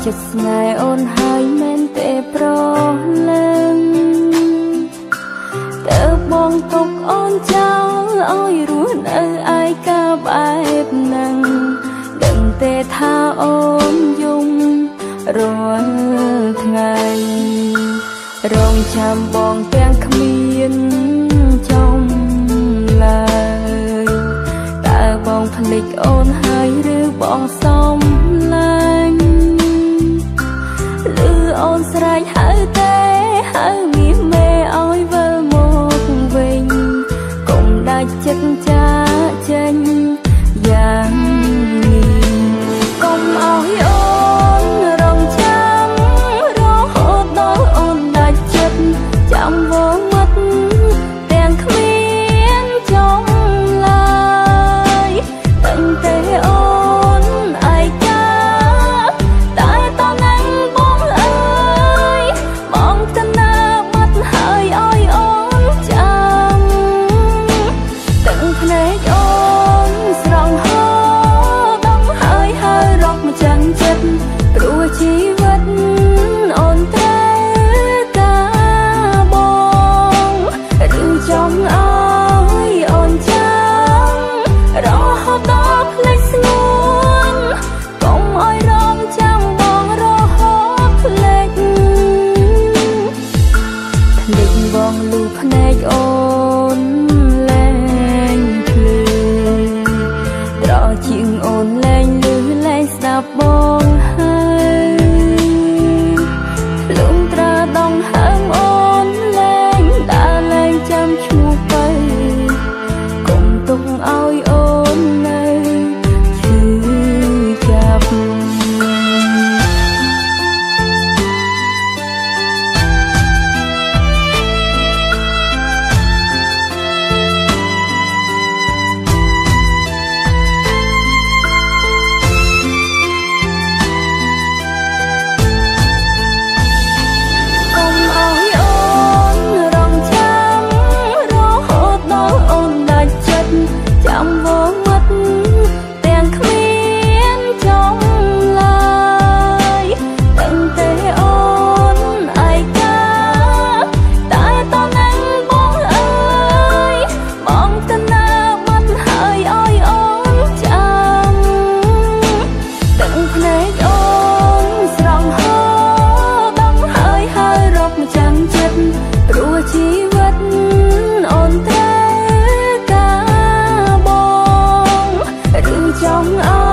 ចិត្តស្នេហ៍អូនហើយមែនទេប្រលឹងតើបងទុកអូនចោលឲ្យរស់នៅឯកាបែបហ្នឹងដឹងទេថាអូនយំរាល់ថ្ងៃរងចាំបងទាំងគ្មានចំឡើយតើបងភ្លេចអូនហើយឬបងសំឡាញ់ឬអូនស្រែកហៅទេហៅមាសមេឲ្យវិលមកវិញកុំដាច់ចិត្តចាចេញយ៉ាងនេះកុំឲ្យអូនរងចាំរហូតដល់អូនដាច់ចិត្តចាំវងមាត់ទាំងគ្មានចំឡើយដឹងទេអូនឯកាតែតណាំងបងអើយបងកណាបាត់ហើយឲ្យអូនចាំទាំងភ្នែកអូនស្រង់ហូរដងហើយរកមកចាំចិត្តព្រោះជីវិតអូនត្រូវការបងឬចង់ឲ្យអូនចាំរហូតដល់ភ្លេចស្ងួនកុំឲ្យរងចាំបងរហូតភ្លេចបងលឺភ្នែកអូនលែងភ្លឺត្រជាងអូនលែងលឺលែងស្ដាប់បងហើយលំត្រាដងហើមអូនលែងដើរលែងចាំឈ្មោះទៅកុំទុកឲ្យអូននៅឈឺចាប់ចាំវងមាត់ទាំងគ្មានចំឡើយដឹងទេអូនឯកាតែតណាំងបងអើយបងកណាបាត់ហើយឲ្យអូនចាំទាំងភ្នែកអូនស្រង់ហូរដងហើយរកមកចាំចិត្តព្រោះជីវិតអូនត្រូវការបងឬចង់ឲ្យ